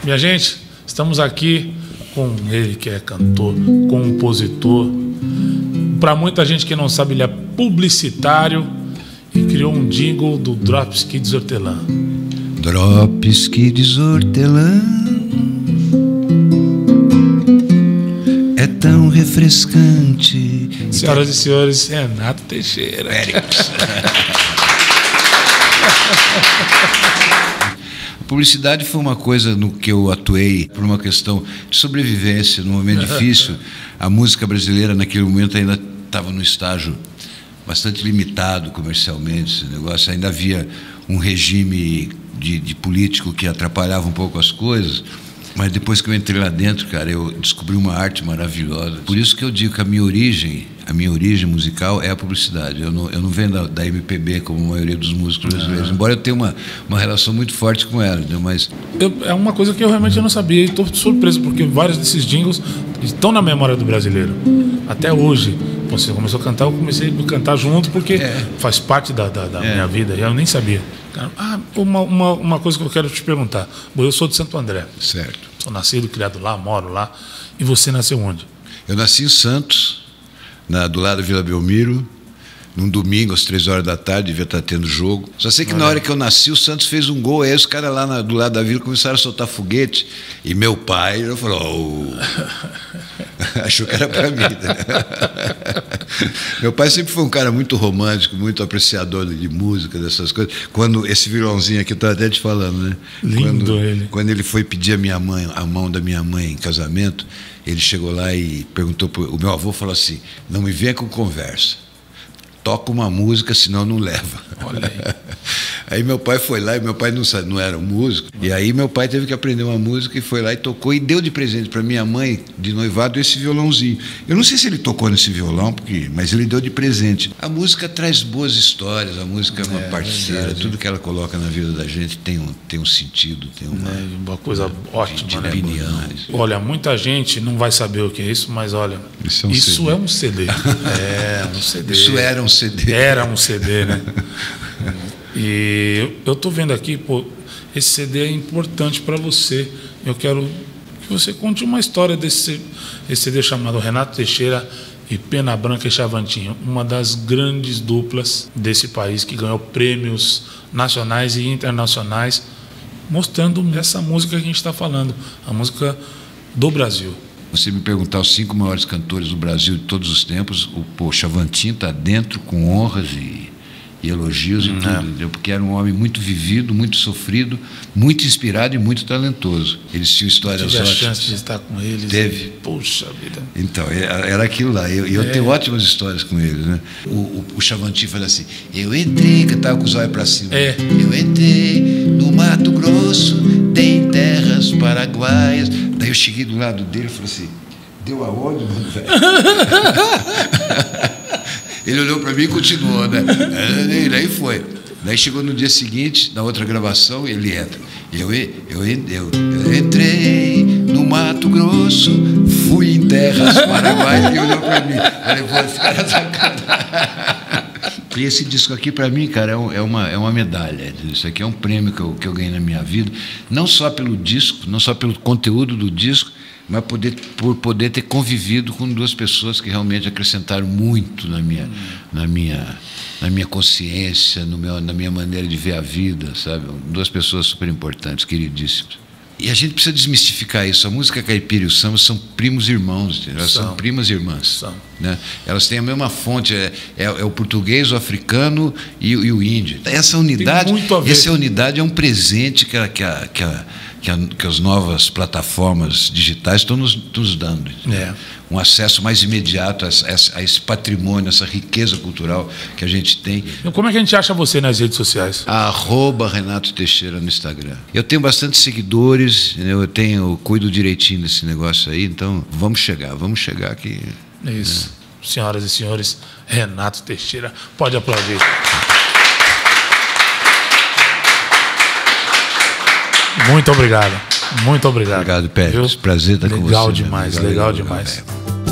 Minha gente, estamos aqui com ele que é cantor, compositor. Para muita gente que não sabe, ele é publicitário e criou um jingle do Drops Kids Hortelã. Drops Kids Hortelã é tão refrescante. Senhoras e senhores, Renato Teixeira. A publicidade foi uma coisa no que eu atuei por uma questão de sobrevivência. Num momento difícil, a música brasileira naquele momento ainda estava no estágio bastante limitado comercialmente. Esse negócio ainda havia um regime de político que atrapalhava um pouco as coisas. Mas depois que eu entrei lá dentro, cara, eu descobri uma arte maravilhosa. Por isso que eu digo que a minha origem musical é a publicidade. Eu não venho da MPB como a maioria dos músicos brasileiros, embora eu tenha uma relação muito forte com ela, né? Mas é uma coisa que eu realmente não sabia e estou surpreso, porque vários desses jingles estão na memória do brasileiro. Até hoje, você começou a cantar, eu comecei a cantar junto, porque faz parte da minha vida, e eu nem sabia. Uma coisa que eu quero te perguntar. Eu sou de Santo André. Certo. Sou nascido, criado lá, moro lá. E você nasceu onde? Eu nasci em Santos, do lado da Vila Belmiro, num domingo, às 3 horas da tarde, devia estar tendo jogo. Só sei que na hora que eu nasci, o Santos fez um gol, aí os caras lá do lado da vila começaram a soltar foguete, e meu pai falou, achou que era para mim. Meu pai sempre foi um cara muito romântico, muito apreciador de música, dessas coisas. Quando esse violãozinho aqui, eu estou até te falando, né? Lindo ele. Quando ele foi pedir a mão da minha mãe em casamento, ele chegou lá e perguntou, o meu avô falou assim, não me venha com conversa. Toca uma música, senão não leva. Olha aí. Aí meu pai foi lá, e meu pai não era um músico, e aí meu pai teve que aprender uma música e foi lá e tocou, e deu de presente para minha mãe, de noivado, esse violãozinho. Eu não sei se ele tocou nesse violão, mas ele deu de presente. A música traz boas histórias, a música é uma parceira, tudo que ela coloca na vida da gente tem um sentido, tem uma coisa ótima, de né? opinião. Olha, muita gente não vai saber o que é isso, mas olha, isso é um CD. É um CD. Isso era um CD. Era um CD, né? E eu estou vendo aqui, esse CD é importante para você. Eu quero que você conte uma história desse CD chamado Renato Teixeira e Pena Branca e Chavantinho, uma das grandes duplas desse país que ganhou prêmios nacionais e internacionais, mostrando essa música que a gente está falando, a música do Brasil. Você me perguntar os 5 maiores cantores do Brasil de todos os tempos, o Chavantinho está dentro com honras e elogios e tudo, entendeu? Porque era um homem muito vivido, muito sofrido, muito inspirado e muito talentoso. Eles tinham histórias ótimas. Tive a chance de estar com eles. Teve. Puxa vida. Então, era aquilo lá. Eu tenho ótimas histórias com eles, né? O Chavantinho falou assim, eu entrei, que eu estava com os olhos para cima. Eu entrei no Mato Grosso, tem terras paraguaias. Daí eu cheguei do lado dele e falei assim, deu aonde, mano, velho? Ele olhou para mim e continuou, né? E daí foi. Daí chegou no dia seguinte, na outra gravação, ele entra. Eu entrei no Mato Grosso, fui em terras paraguaias, e olhou para mim. Falei, pô, esse cara tá sacanagem. E esse disco aqui, para mim, cara, é uma medalha. Isso aqui é um prêmio que eu ganhei na minha vida. Não só pelo disco, não só pelo conteúdo do disco, mas por poder ter convivido com 2 pessoas que realmente acrescentaram muito na minha consciência, na minha maneira de ver a vida, sabe? 2 pessoas super importantes, queridíssimas. E a gente precisa desmistificar isso. A música caipira e o samba são primos irmãos, elas são primas irmãs. Né? Elas têm a mesma fonte, é o português, o africano e o índio. Essa unidade é um presente que as novas plataformas digitais estão nos dando. Um acesso mais imediato a esse patrimônio, essa riqueza cultural que a gente tem. Como é que a gente acha você nas redes sociais? @Renato Teixeira no Instagram. Eu tenho bastante seguidores, eu cuido direitinho desse negócio aí, então vamos chegar aqui. Isso. Senhoras e senhores, Renato Teixeira, pode aplaudir. Muito obrigado. Muito obrigado. Obrigado, Pérez. Prazer estar com você. Legal demais, legal demais.